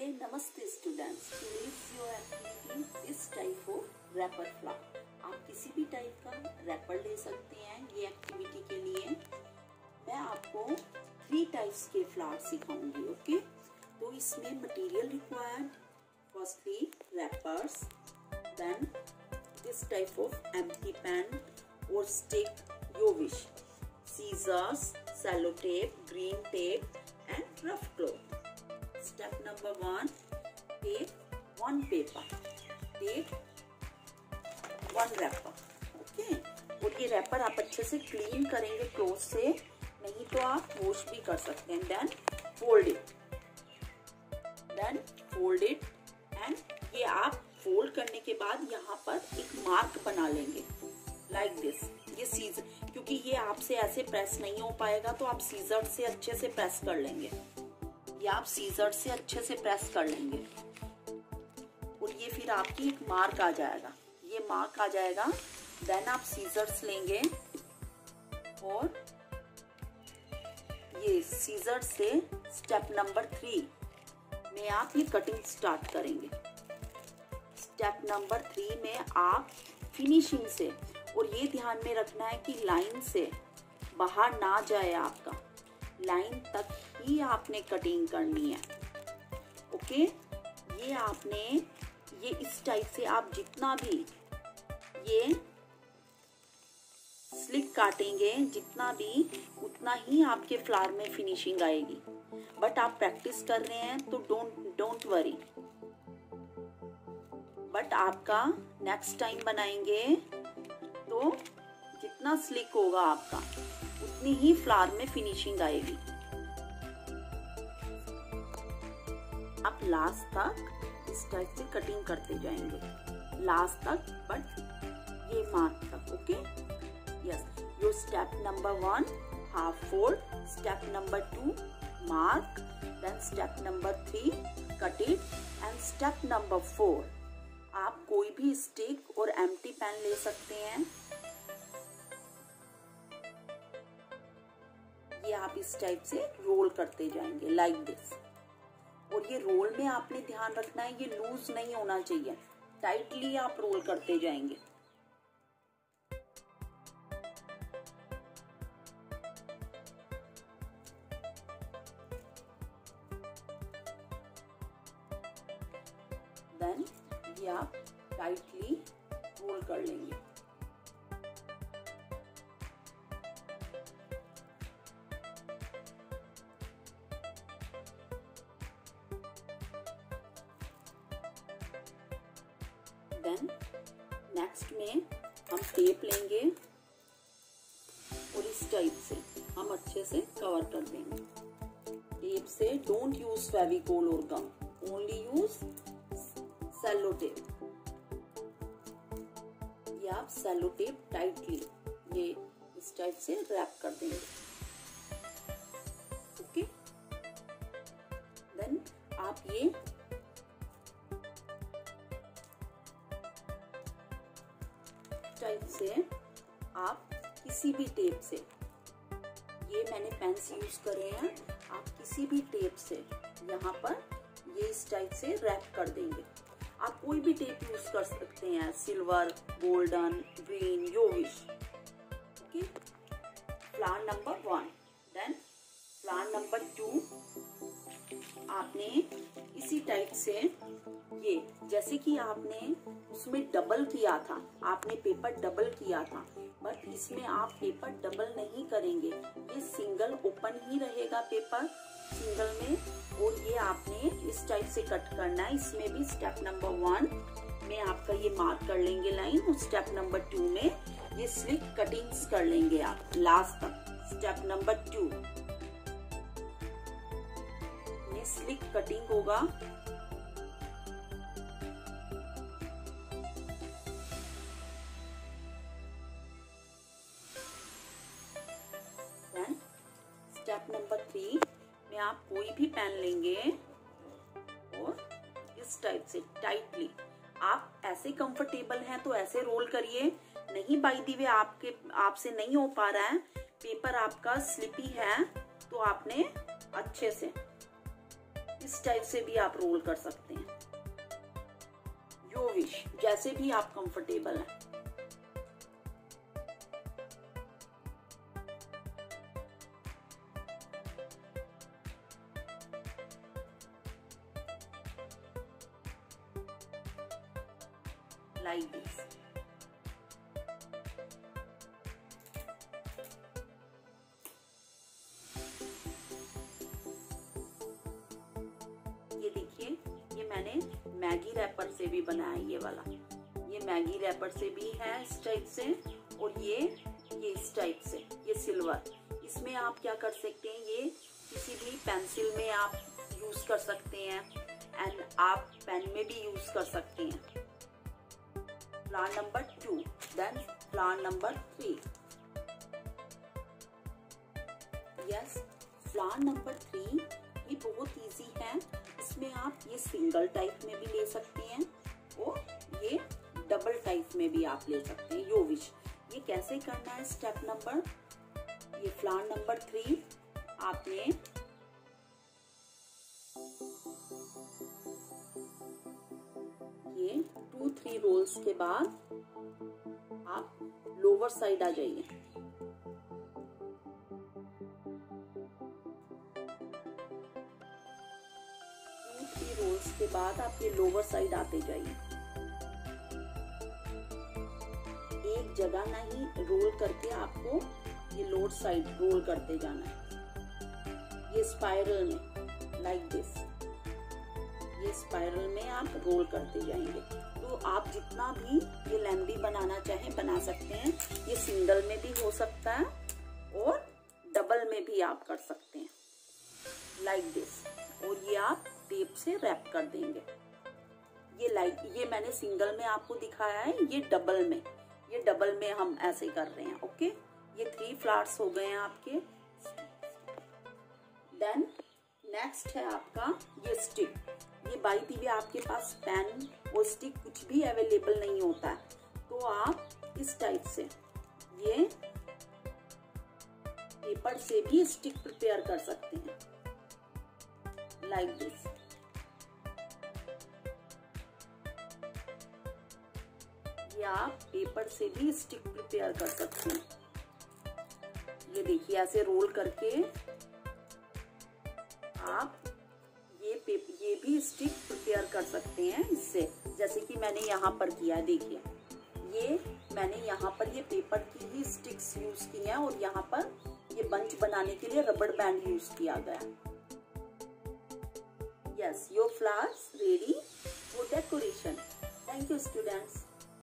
नमस्ते students, today's your activity this type of wrapper flower। आप किसी भी टाइप का रैपर ले सकते हैं। ये एक्टिविटी के लिए मैं आपको 3 टाइप्स के फ्लावर सिखाऊंगी। ओके, तो इसमें material required, firstly wrappers, then this type of empty pen और stick, your wish, scissors, cello tape, green tape and rough cloth. Step number 1, take 1 paper, take 1 wrapper। Okay, और ये wrapper आप अच्छे से clean करेंगे cloth से, नहीं तो आप वॉश भी कर सकते हैं। देन फोल्ड इट एंड ये आप फोल्ड करने के बाद यहाँ पर एक मार्क बना लेंगे लाइक दिस। ये सीजर, क्योंकि ये आपसे ऐसे प्रेस नहीं हो पाएगा तो आप सीजर से अच्छे से प्रेस कर लेंगे। या आप सीजर से अच्छे से प्रेस कर लेंगे और ये फिर आपकी एक मार्क आ जाएगा। ये मार्क आ जाएगा, देन आप सीजर्स लेंगे और ये सीजर से स्टेप नंबर 3 में आप ये कटिंग स्टार्ट करेंगे। स्टेप नंबर 3 में आप फिनिशिंग से, और ये ध्यान में रखना है कि लाइन से बाहर ना जाए, आपका लाइन तक ही आपने कटिंग करनी है। ओके, ये आपने ये इस टाइप से आप जितना भी ये स्लिक काटेंगे जितना भी, उतना ही आपके फ्लावर में फिनिशिंग आएगी। बट आप प्रैक्टिस कर रहे हैं तो डोंट वरी। बट आपका नेक्स्ट टाइम बनाएंगे तो जितना स्लिक होगा आपका, उतनी ही फ्लावर में फिनिशिंग आएगी। आप लास्ट तक इस टाइप से कटिंग करते जाएंगे, लास्ट तक, बट ये मार्क तक। Okay, yes, your step number 1 half fold, step number 2 mark, then step number 3 cut it and step number 4 आप कोई भी स्टिक और एम्प्टी पेन ले सकते हैं। ये आप इस टाइप से रोल करते जाएंगे लाइक दिस। और ये रोल में आपने ध्यान रखना है, ये लूज नहीं होना चाहिए, टाइटली आप रोल करते जाएंगे। देन ये आप टाइटली रोल कर लेंगे। देन नेक्स्ट में हम टेप लेंगे और इस टाइप से हम अच्छे से कवर कर देंगे। टेप से डोंट यूज फेविकोल और gum, only use cello tape. ये आप सेलो टेप टाइटली ये इस टाइप से रैप कर देंगे। ओके, देन आप ये टाइप से आप किसी भी टेप से, ये मैंने पेन्स यूज करे हैं, आप किसी भी टेप से यहाँ पर ये इस टाइप से रैप कर देंगे। आप कोई भी टेप यूज कर सकते हैं, silver, golden, green, your wish. Okay, flower number 1, then flower number 2 आपने इसी टाइप से, ये जैसे कि आपने उसमें डबल किया था, आपने पेपर डबल किया था, बट इसमें आप पेपर डबल नहीं करेंगे, ये सिंगल ओपन ही रहेगा पेपर सिंगल में। और ये आपने इस टाइप से कट करना है। इसमें भी स्टेप नंबर 1 में आपका ये मार्क कर लेंगे लाइन, और स्टेप नंबर 2 में ये स्लिक कटिंग्स कर लेंगे आप लास्ट तक। स्टेप नंबर 2 में स्लिक कटिंग होगा। स्टेप नंबर 3 में आप कोई भी पेन लेंगे और इस टाइप से टाइटली, आप ऐसे कंफर्टेबल हैं तो ऐसे रोल करिए, नहीं बाई दी वे आपसे नहीं हो पा रहा है, पेपर आपका स्लिपी है, तो आपने अच्छे से इस टाइप से भी आप रोल कर सकते हैं, योर विश, जैसे भी आप कंफर्टेबल हैं। Like this. ये देखिए, ये मैंने मैगी रैपर से भी बनाया, ये वाला, ये मैगी रैपर से भी है इस टाइप से, और ये इस टाइप से, ये सिल्वर। इसमें आप क्या कर सकते हैं, ये किसी भी पेंसिल में आप यूज कर सकते हैं एंड आप पेन में भी यूज कर सकते हैं। Flower number 2, then flower number 3। Yes, flower number 3 ये बहुत इजी है। इसमें आप ये सिंगल टाइप में भी ले सकते हैं और ये डबल टाइप में भी आप ले सकते हैं, योर विश। ये कैसे करना है, स्टेप नंबर, ये फ्लावर नंबर 3 आपने ये 2-3 रोल्स के बाद आप लोअर साइड आ जाइए। रोल्स के बाद आप ये लोअर साइड आते जाइए। एक जगह नहीं रोल करके आपको ये लोअर साइड रोल करते जाना है, ये स्पाइरल में, लाइक दिस। ये स्पाइरल में आप रोल करते जाएंगे। तो आप जितना भी ये लेंदी बनाना चाहें बना सकते हैं। ये सिंगल में भी हो सकता है और डबल में भी आप कर सकते हैं, लाइक दिस। और ये आप टेप से रैप कर देंगे। ये मैंने सिंगल में आपको दिखाया है, ये डबल में हम ऐसे कर रहे हैं। ओके, ये 3 फ्लावर्स हो गए हैं आपके। देन नेक्स्ट है आपका ये स्टिक। ये बाई दी वे आपके पास पेन और स्टिक कुछ भी अवेलेबल नहीं होता है, तो आप इस टाइप से ये पेपर से भी स्टिक प्रिपेयर कर सकते हैं, लाइक दिस। ये आप पेपर से भी स्टिक प्रिपेयर कर सकते हैं। ये देखिए, ऐसे रोल करके आप ये भी स्टिक प्रिपेयर कर सकते हैं इससे, जैसे कि मैंने यहाँ पर किया है। देखिए, ये मैंने यहाँ पर ये पेपर की ही स्टिक्स यूज की हैं और यहाँ पर ये बंच बनाने के लिए रबड़ बैंड यूज किया गया। Yes, your flowers ready for decoration. Thank you students.